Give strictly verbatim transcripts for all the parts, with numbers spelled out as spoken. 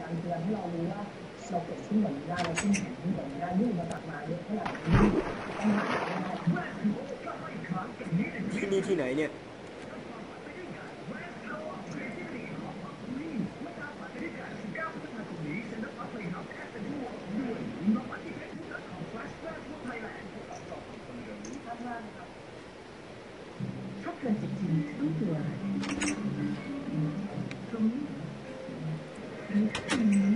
การเตือนให้เรารู้ว่าเราเกิดขึ้นแบบนี้ได้เราขึ้นถึงขึ้นแบบนี้ได้ยื่นมาตัดมาเยอะเท่าไหร่ต้องหาได้ที่นี่ที่ไหนเนี่ยถ้าเกิดจริงๆต้องกลัวอะไรตรงนี้หรือตรงนี้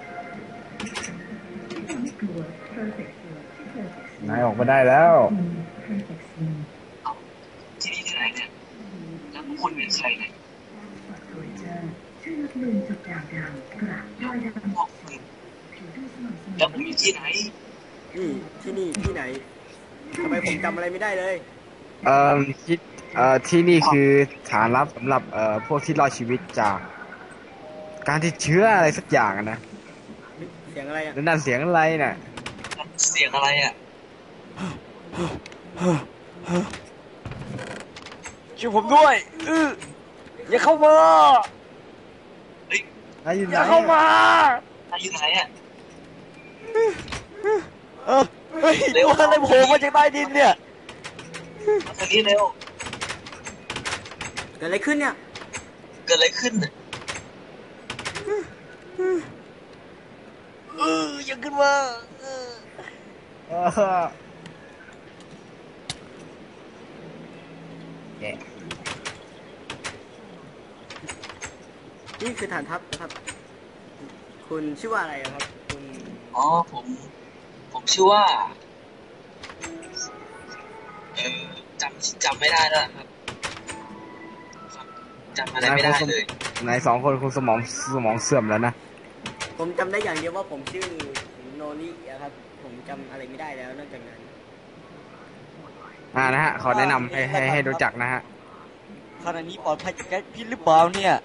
ที่เราไม่กลัว perfect กลัวที่ perfect นายออกมาได้แล้ว perfect scene ที่นี่ที่ไหนเนี่ยแล้วพวกคุณเป็นใครเนี่ยชื่อนักเรียนจุดด่างดำกระรอยดำบอกคุณแล้วผมอยู่ที่ไหนนี่ที่นี่ที่ไหนทำไมผมจำอะไรไม่ได้เลยเอ่อคิดเอ่อที่นี่คือฐานลับสำหรับเอ่อพวกที่รอดชีวิตจากการติดเชื้ออะไรสักอย่างอะนะเสียงอะไรอ่ะแล้วนั่นเสียงอะไรน่ะเสียงอะไรอ่ะช่วยผมด้วยเอออย่าเข้ามาเฮ้ยนายอยู่ไหนอย่าเข้ามานายอยู่ไหนอ่ะเออเฮ้ยตัวอะไรโผล่มาจากใต้ดินเนี่ยมาทางนี้เร็วเกิดอะไรขึ้นเนี่ยเกิดอะไรขึ้นน่ะเอออย่าขึ้นมาเออเออแกะนี่คือฐานทัพนะครับ คุณชื่อว่าอะไรครับคุณอ๋อผมผมชื่อว่าเออจำจำไม่ได้แล้วครับครับจำอะไรไม่ได้เลยนายสองคนคงสมองสมองเสื่อมแล้วนะผมจำได้อย่างเดียวว่าผมชื่อโนรินะครับผมจำอะไรไม่ได้แล้วนอกจากนั้นอ่านะฮะขอแนะนำให้ให้ให้รู้จักนะฮะขณะนี้ปลอดภัยจากแก๊สพิษหรือเปล่าเนี่ย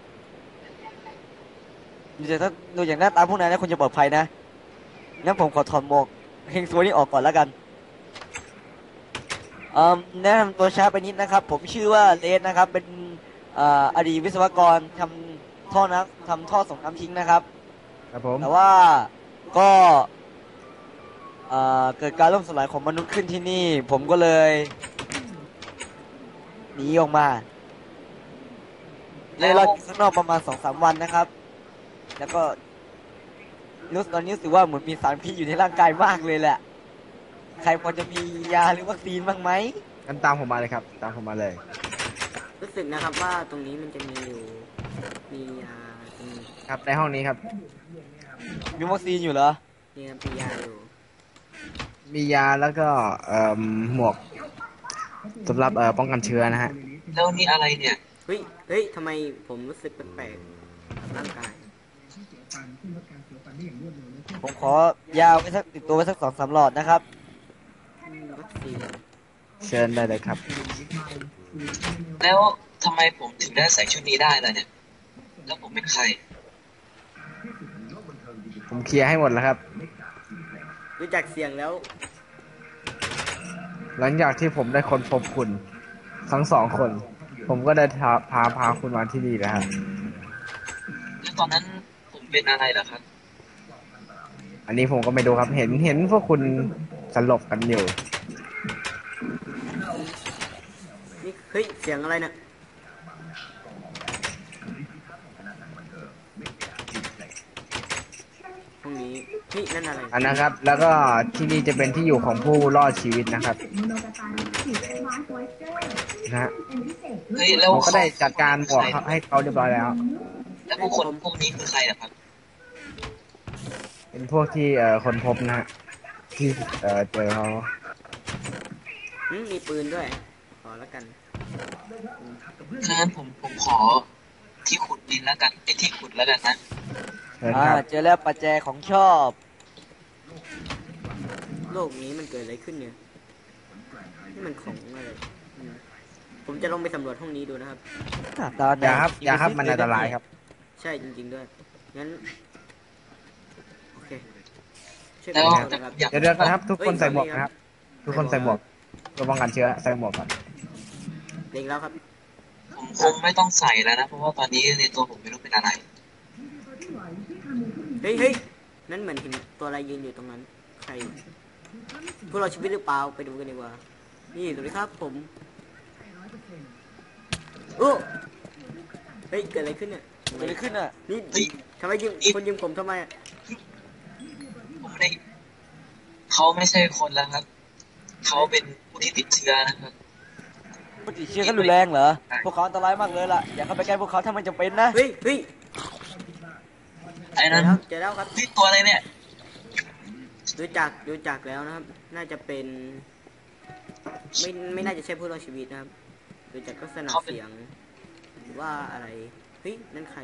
ดูจากถ้าดูอย่างหน้าตาพวกนั้นแล้วคุณจะปลอดภัยนะงั้นผมขอถอดหมวกเฮงซวยนี่ออกก่อนแล้วกันเอ่อแนะนำตัวช้าไปนิดนะครับผมชื่อว่าเลสนะครับเป็นเอ่ออดีตวิศวกรทำท่อน้ำทำท่อส่งน้ำทิ้งนะครับครับผมแต่ว่าก็เอ่อเกิดการล่มสลายของมนุษย์ขึ้นที่นี่ ผมก็เลยหนีออกมาเลยรอดอยู่ข้างนอกประมาณสองสามวันนะครับ แล้วก็รู้สึกตอนนี้รู้สึกว่าเหมือนมีสารพิษอยู่ในร่างกายมากเลยแหละ ใครพอจะมียาหรือวัคซีนบ้างไหมงั้นตามผมมาเลยครับ ตามผมมาเลยรู้สึกนะครับว่าตรงนี้มันจะมีอยู่มียาตรงนี้ครับในห้องนี้ครับมีวัคซีนอยู่เหรอมีมียาอยู่มียาแล้วก็เอ่อหมวกสำหรับเอ่อป้องกันเชื้อนะฮะแล้วนี่อะไรเนี่ยเฮ้ยเฮ้ยทำไมผมรู้สึกแปลกๆกับร่างกายผมขอยาไว้สักติดตัวไว้สักสองสามหลอดนะครับอืมวัคซีนเชิญได้เลยครับแล้วทำไมผมถึงได้ใส่ชุดนี้ได้ล่ะเนี่ยแล้วผมเป็นใครผมเคลียร์ให้หมดแล้วครับรู้จักเสียงแล้วหลังจากที่ผมได้ค้นพบคุณทั้งสองคน ผมก็ได้พาพาพาคุณมาที่นี่นะครับแล้วตอนนั้นผมเป็นอะไรเหรอครับอันนี้ผมก็ไม่ดูครับ เห็นเห็นพวกคุณสลบกันอยู่นี่เฮ้ยเสียงอะไรเนี่ยตรงนี้นี่นั่นอะไรอันนะครับ แล้วก็ที่นี่จะเป็นที่อยู่ของผู้รอดชีวิตนะครับนะฮะเฮ้ยแล้วผมก็ได้จัดการหมวกให้เขาเรียบร้อยแล้วแล้วพวกคนพวกนี้คือใครเหรอครับเป็นพวกที่เอ่อคนพบนะฮะที่เอ่อเจอเขาอืมมีปืนด้วย ขอแล้วกันถ้างั้นผมผมขอที่ขุดดินแล้วกันไอ้ที่ขุดแล้วกันนะเชิญอ่าครับเจอแล้วปัจจัยของชอบโลกนี้มันเกิดอะไรขึ้นเนี่ยนี่มันของอะไรอืมผมจะลงไปสำรวจห้องนี้ดูนะครับตอนอย่าครับอย่าครับมันอันตรายครับใช่จริงๆด้วย งั้น โอเคช่วยแล้วผมนะครับอยากเดี๋ยวเดี๋ยวนะครับ ทุกคนเฮ้ยใส่หมวกสวัสดีนะคครัรับ บ ทุกคนใส่หมวกเพื่อป้องกันเชื้อใส่หมวกก่อนเด็กแล้วครับผมคงไม่ต้องใส่แล้วนะ เพราะว่าตอนนี้ในตัวผมไม่รู้เป็นอะไรฮ้ยเฮ้ยนั่นเหมือนเห็นตัวอะไรยืนอยู่ตรงนั้นใครพวกเราชีวิตหรือเปล่าไปดูกันดีกว่านี่สวัสดีครับผมโอ้เฮ้ยเกิดอะไรขึ้นเนี่ยเกิดอะไรขึ้นอ่ะนี่ทำไมยิงคนยิงผมทำไมอ่ะผมไม่ได้เขาไม่ใช่คนแล้วครับเขาเป็นผู้ที่ติดเชื้อนะครับผู้ติดเชื้อเขารุนแรงเหรอพวกเขาอันตรายมากเลยล่ะอย่าเข้าไปใกล้พวกเขาถ้ามันจำเป็นนะเฮ้ยเฮ้ยไอ้เจอนั้นแล้วเจอแล้วครับนี่ตัวอะไรเนี่ยดูจากดูจากแล้วนะครับ น่าจะเป็น ไม่ไม่น่าจะใช่ผู้รอดชีวิตนะครับดูจากลักษณะเสียงว่าอะไรเฮ้ยนั่นใคร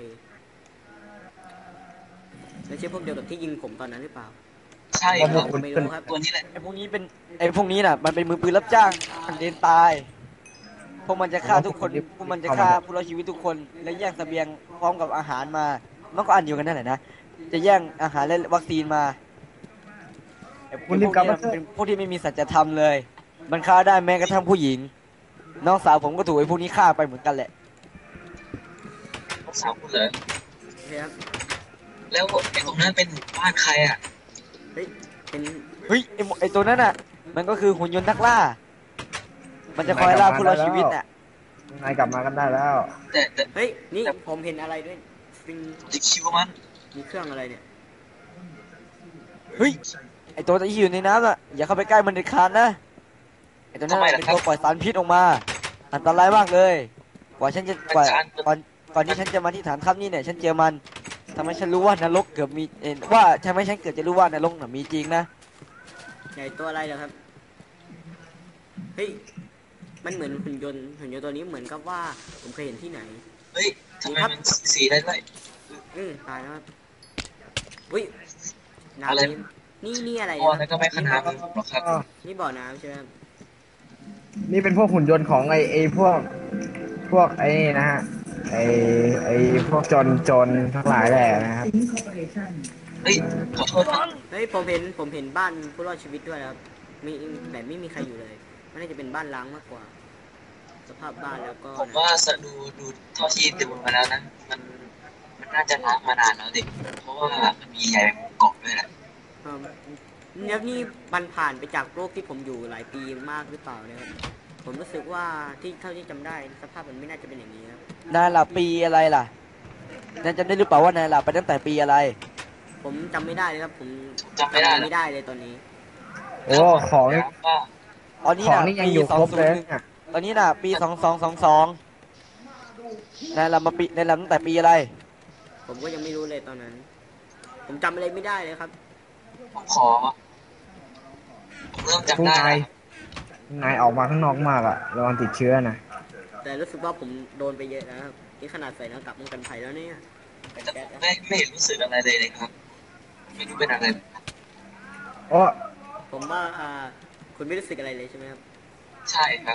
ไม่ใช่พวกเดียวกับที่ยิงผมตอนนั้นหรือเปล่าใช่ครับผมไม่รู้ครับตัวนี้แหละไอ้พวกนี้เป็นไอ้พวกนี้น่ะมันเป็นมือปืนรับจ้างอันเดนตายพวกมันจะฆ่าทุกคนพวกมันจะฆ่าผู้รอดชีวิตทุกคนและแย่งเสบียงพร้อมกับอาหารมามันก็อันเดียวกันนั่นแหละนะจะแย่งอาหารและวัคซีนมาไอ้พวกนี้เป็นพวกที่ไม่มีสัจธรรมเลย มันฆ่าได้แม้กระทั่งผู้หญิงน้องสาวผมก็ถูกไอ้พวกนี้ฆ่าไปเหมือนกันแหละลูกสาวคุณเหรอโอเคครับแล้วไอ้ตรงนั้นเป็นหมู่บ้านใครอ่ะเฮ้ยเป็นเฮ้ยไอ้หมไอ้ตัวนั้นน่ะ มันก็คือหุ่นยนต์นักล่า มันจะคอยล่าผู้รอดชีวิตน่ะนายกลับมากันได้แล้วแต่แต่เฮ้ยนี่ผมเห็นอะไรด้วยซิงจะคิวมันมีเครื่องอะไรเนี่ยเฮ้ยไอ้ตัวที่อยู่ในน้ำน่ะอย่าเข้าไปใกล้มันเด็ดขาดนะไอ้ตัวนั้นน่ะเป็นตัวปล่อยสารพิษออกมา อันตรายมากเลยกว่าฉันจะกว่าก่อนก่อนที่ฉันจะมาที่ฐานทัพนี่เนี่ยฉันเจอมันทำให้ฉันรู้ว่านรกเกือบมีเอ็นว่าทำให้ฉันเกิดจะรู้ว่านรกน่ะมีจริงนะใหญ่ตัวอะไรเหรอครับเฮ้ยมันเหมือนหุ่นยนต์หุ่นยนต์ตัวนี้เหมือนกับว่าผมเคยเห็นที่ไหนเฮ้ยทำไมมันสีได้ด้วยอืมตายแล้วครับอุ้ยอะไรน้ำนี่นี่นี่อะไรตัวนะนั้นก็ไม่ขนาดนั้นหรอกครับนี่บ่อน้ำใช่ไหมครับนี่เป็นพวกหุ่นยนต์ของไอไอพวก พวกไอ้นี่นะฮะ ไอไอพวกจนจนทั้งหลายแหละนะครับอินคอร์ปอเรชั่นเฮ้ยขอโทษครับเฮ้ยผมเห็นผมเห็นบ้านผู้รอดชีวิตด้วยครับมีแต่ไม่มีใครอยู่เลยมันน่าจะเป็นบ้านล้างมากกว่า สภาพบ้านแล้วก็ผมว่าสะดูดูเท่าที่ดูมาแล้วนะมันมันน่าจะล้างมานานแล้วเด็กเพราะว่ามันมีใหญ่เป็นหมู่เกาะด้วยแหละเอิ่มแล้วนี่มันผ่านไปจากโลกที่ผมอยู่หลายปีมากหรือเปล่าเนี่ยครับผมรู้สึกว่าที่เท่าที่จำได้สภาพมันไม่น่าจะเป็นอย่างนี้ครับนายหลับปีอะไรล่ะนายจำได้หรือเปล่าว่านายหลับไปตั้งแต่ปีอะไรผมจำไม่ได้เลยครับผมจำไม่ได้ไม่ได้เลยตอนนี้โอ้ของแล้วว่าตอนนี้ของน่ะนี่ยังปีอยู่สอคงรบศูเลนยย์เนี่ยตอนนี้น่ะปีสองสองสองสองนายหลับมาปีนายหลับตั้งแต่ปีอะไรผมก็ยังไม่รู้เลยตอนนั้น ผมจำอะไรไม่ได้เลยครับผมขอผมเริ่มพวกจำได้นายแล้วนายออกมาข้างนอกมากอะระวังติดเชื้อนะแต่รู้สึกว่าผมโดนไปเยอะนะครับนี่ขนาดใส่หน้ากากป้องกันภัยแล้วเนี่ยแต่ไม่ไม่เห็นรู้สึกอะไรเลยเลยครับ ไม่รู้เป็นอะไรโอ้ผมว่าอ่าคุณไม่รู้สึกอะไรเลยใช่ไหมครับใช่ครับ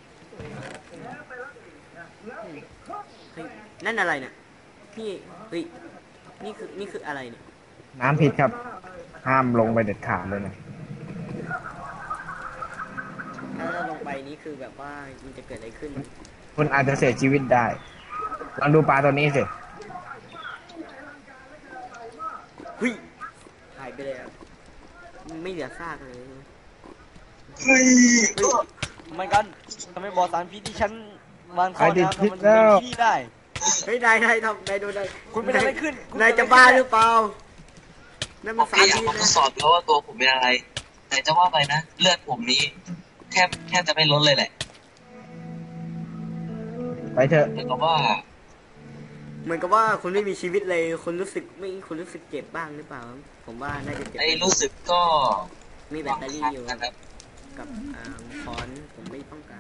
เฮ้ยนั่นอะไรเนี่ยพี่เฮ้ยนี่คือนี่คืออะไรเนี่ยน้ำพิษครับ ห้ามลงไปเด็ดขาดเลยนะถ้าเราลงไปนี่คือแบบว่ามันจะเกิดอะไรขึ้นคุณอาจจะเสียชีวิตได้ ลองดูปลาตัวนี้สิเฮ้ยหายไปเลยครับไม่เหลือซากเลยเฮ้ยเฮ้ยทำไมกันทำไมบ่อสารพิษที่ฉันวางท่อไอ้ดิน้ำพิษมันแล้วเป็นที่ได้เฮ้ยนายนายทำนายโดนนายคุณเป็นอะไรขึ้นคุณนายเป็นอะไรจะบ้าขึ้นหรือเปล่านั่นผมันมสาไม่รอยากพิษมาทดนะสอบแล้วว่าตัวผมเป็นอะไร แต่จะว่าไปนะ เลือดผมนี้แทบแทบจะไม่ลดเลยแหละไปเถอะเหมือนกับว่าเหมือนกับว่าคุณไม่มีชีวิตเลยคุณรู้สึกไม่คุณรู้สึกเจ็บบ้างหรือเปล่า ผมว่าน่าจะเจ็บไอ้รู้สึกก็มีแบตเตอรี่อยู่นะครับกับอ่าค้อนผมไม่ต้องการ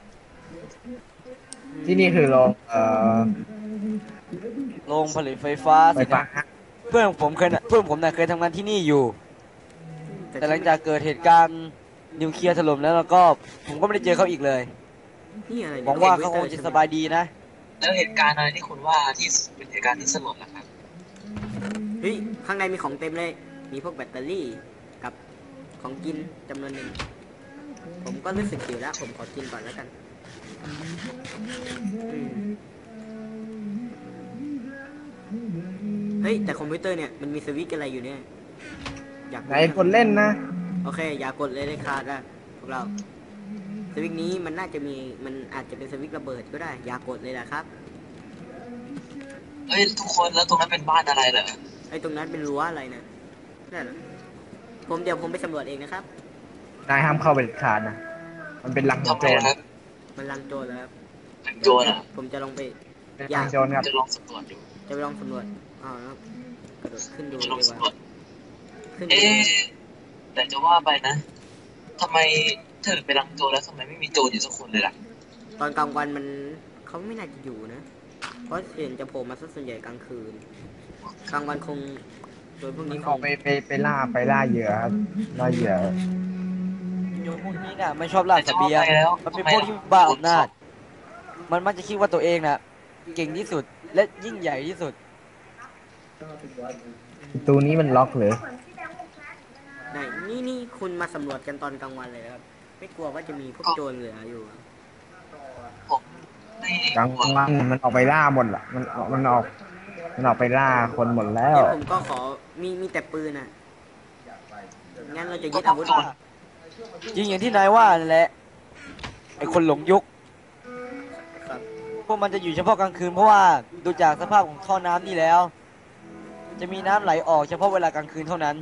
ที่นี่คือโรงเอ่อโรงผลิตไฟฟ้าไฟสิฟ้านะเพื่อนผมเคยน่ะเพื่อนผมน่ะเคยทำงานที่นี่อยู่ แต่หลังจากเกิดเหตุการณ์นิวเคลียร์ถล่มแล้วแล้วก็ผมก็ไม่ได้เจอเขาอีกเลยนี่อะไรหวังว่าเขาคงจะสบายดีนะแล้วเหตุการณ์อะไรที่คุณว่าที่เป็นเหตุการณ์ที่สลดนะครับเฮ้ยข้างในมีของเต็มเลย มีพวกแบตเตอรี่กับของกินจำนวนหนึ่งผมก็รู้สึกหิวแล้วผมขอกินก่อนแล้วกันอืมเฮ้ยฮ้ยแต่คอมพิวเตอร์เนี่ยมันมีสวิตช์อะไรอยู่เนี่ยอยากรู้ไหนคนเล่นนะโอเคอย่ากดเลยเลยขาดนะพวกเราสวิตช์นี้มันน่าจะมีมันอาจจะเป็นสวิตช์ระเบิดก็ได้อย่ากดเลยนะครับเอ้ยทุกคนแล้วตรงนั้นเป็นบ้านอะไรเหรอไอ้ตรงนั้นเป็นรั้วอะไรนะนั่นเหรอผมเดี๋ยวผมไปสำรวจเองนะครับนายห้ามเข้าไปเด็ดขาดนะ มันเป็นรังของทำโจไมรนะครับมันลังโจรแล้วครับเป็นโจรอ่ะผมจะลองไปเป็นรังโจรครับจะลองสำรวจดูจะไปลองสำรวจอ้าวแล้วกระโดดขึ้นดูจะดีลองกสำรวว่าจขึ้นดูเอ๊ะแต่จะว่าไปนะทำไมเธอเป็นรังโจรแล้วทำไมไม่มีโจรอยู่สักคนเลยล่ะตอนกลางวันมันเขาไม่น่าจะอยู่นะ เพราะเห็นจะโผล่มาซะส่วนใหญ่กลางคืน กลางวันคงโดยพวกมันนี้คออง กไปไปไปล่าไปล่าเหยื่อครับล่าเหยื่อโยมพวกนี้น่ะไม่ชอบล่าแต่เสจะบีว่ายงไปแล้วมันเป็นทำไพวกที่บ้าอำนาจมันมักจะคิดว่าตัวเองน่ะ เก่งที่สุดและยิ่งใหญ่ที่สุดประตูนี้มันล็อกเลยไหนนี่นี่คุณมาสำรวจกันตอนกลางวันเลยนะครับ ไม่กลัวว่าจะมีพวกโจรเหลืออยู่ผมไม่กลางวันมันออกไปล่าหมดละมันมันออก มันออกไปล่าคนหมดแล้วเดี๋ยวผมก็ขอมีมีแต่ปืนอ่ะ งั้นเราจะยึดอาวุธก่อนจริงอย่างที่นายว่านั่นแหละไอคนหลงยุคครับพวกมันจะอยู่เฉพาะกลางคืนเพราะว่าดูจากสภาพของท่อน้ำนี่แล้ว จะมีน้ำไหลออกเฉพาะเวลากลางคืนเท่านั้น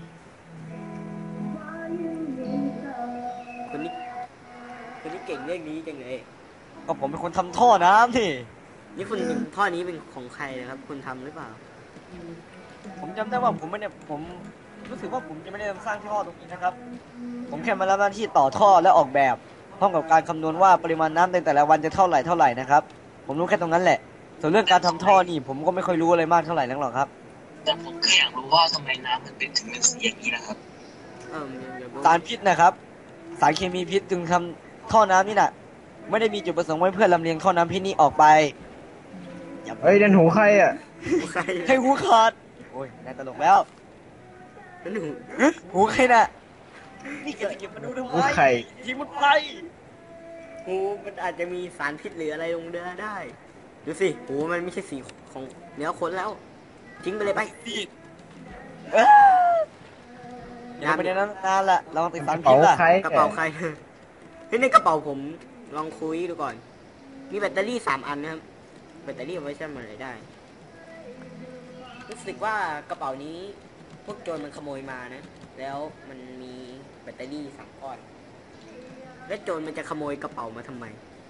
คนนี้คนนี้เก่งเรื่องนี้จังเลยก็ผมเป็นคนทำท่อน้ำนี่นี่คุณท่อนี้เป็นของใครนะครับ คุณทำหรือเปล่าผมจำได้ว่าผมไม่ได้ผมรู้สึกว่าผมจะไม่ได้สร้างท่อตรงนี้นะครับ ผมแค่มารับหน้าที่ต่อท่อและออกแบบพร้อมกับการคำนวณว่าปริมาณน้ำในแต่ละวันจะเท่าไหร่เท่าไหร่นะครับ ผมรู้แค่ตรงนั้นแหละ ส่วนเรื่องการทำท่อนี่ผมก็ไม่ค่อยรู้อะไรมากเท่าไหร่นักหรอกครับแต่ผมแค่อยากรู้ว่าทำไมน้ำมันเป็นถึงเป็นสีอย่างนี้นะครับเออเดี๋ยวผมสารพิษนะครับ สารเคมีพิษจึงทำท่อน้ำนี่น่ะ ไม่ได้มีจุดประสงค์ไว้เพื่อลำเลียงท่อน้ำพิษนี้ออกไปอย่าเฮ้ยนั่นหูใครอ่ะใครให้หูขาดโอ้ยนายตลกแล้วนั่นหนูหูใครน่ะนี่แกจะเก็บมาดูทำไมหูใครทิ้งมันไปหูมันอาจจะมีสารพิษหรืออะไรลงเรือได้ ดูสิหูมันไม่ใช่สีของเนื้อคนแล้ว ทิ้งไปเลยไปเอ้ยอย่าไปในนั้นนานละลองติดสารเป๋าพิษล่ะใครกระเป๋าใคร เฮ้ยในกระเป๋าผมลองคุยดูก่อน มีแบตเตอรี่สามอันนะครับ แบตเตอรี่เอาไว้ใช้ทำอะไรได้ รู้สึกว่ากระเป๋านี้พวกโจรมันขโมยมานะ แล้วมันมีแบตเตอรี่สามก้อน แล้วโจรมันจะขโมยกระเป๋ามาทำไม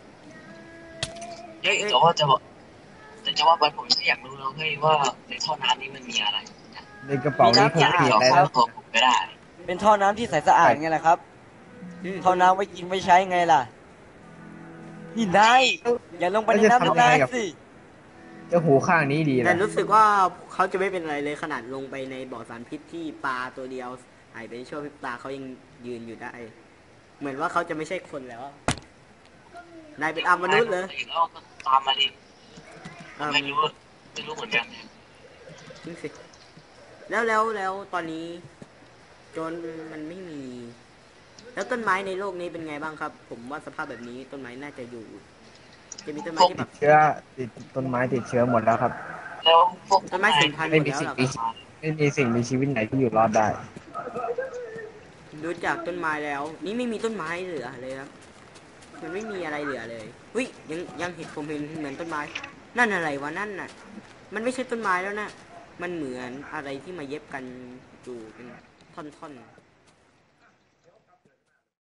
เฮ้ยเฮ้ยแต่ว่าจะบอกแต่จะว่าไปผมก็อยากรู้แล้วเฮ้ยว่าในท่อน้ำนี้มันมีอะไรในกระเป๋านี้คงอยากไม่มีลองอะไรสร้าแล้งวตัวผมก็ได้เป็นท่อน้ำที่ใสสะอาดไงล่ะครับ ท่อน้ำไว้กินไว้ใช้ไงล่ะ นี่นายอย่าลงไปในน้ำนานๆสิเจะหูข้างนี้ดีแต่นะรู้สึกว่าเขาจะไม่เป็นอะไรเลยขนาดลงไปในบ่อสารพิษที่ปลาตัวเดียวหายไปในช่วงพริบตาเขายังยืนอยู่ได้ เหมือนว่าเขาจะไม่ใช่คนแล้ว นายเป็นอามนุษย์เหรอแล้วก็ตามมาดิอ่าไม่รู้ไม่รู้เหมือนกันจริงสิ แล้วแล้วแล้วตอนนี้โจรมันไม่มี แล้วต้นไม้ในโลกนี้เป็นไงบ้างครับ ผมว่าสภาพแบบนี้ต้นไม้น่าจะอยู่ จะมีต้นไม้ที่แบติบดเชื้อติดต้นไม้ติดเชื้อหมดแล้วครับแล้วพวกต้นไม้สูญพันธุ์หไม่มดมีแล้วสิ่เหงรอคมีรับไม่มีสิ่งมีชีวิตไหนที่อยู่รอดได้ดูจากต้นไม้แล้ว นี่ไม่มีต้นไม้เหลือเลยครับ มันไม่มีอะไรเหลือเลยวิยังยังเห็นผมเห็นเหมือนต้นไม้ นั่นอะไรวะนั่นน่ะ มันไม่ใช่ต้นไม้แล้วนะ มันเหมือนอะไรที่มาเย็บกันอยู่เป็นท่อนๆ